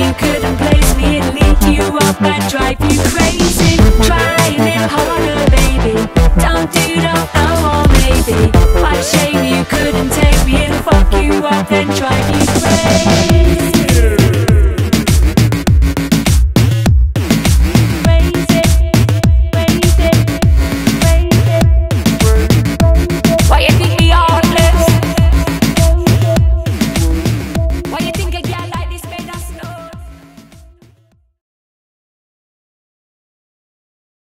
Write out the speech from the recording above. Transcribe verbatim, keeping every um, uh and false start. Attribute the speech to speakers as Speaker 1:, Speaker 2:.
Speaker 1: you couldn't place me. It'd lead you up and drive you crazy. Trying it harder, baby. Don't do, don't know, or maybe. What a shame you couldn't take me. It'll fuck you up and drive you crazy.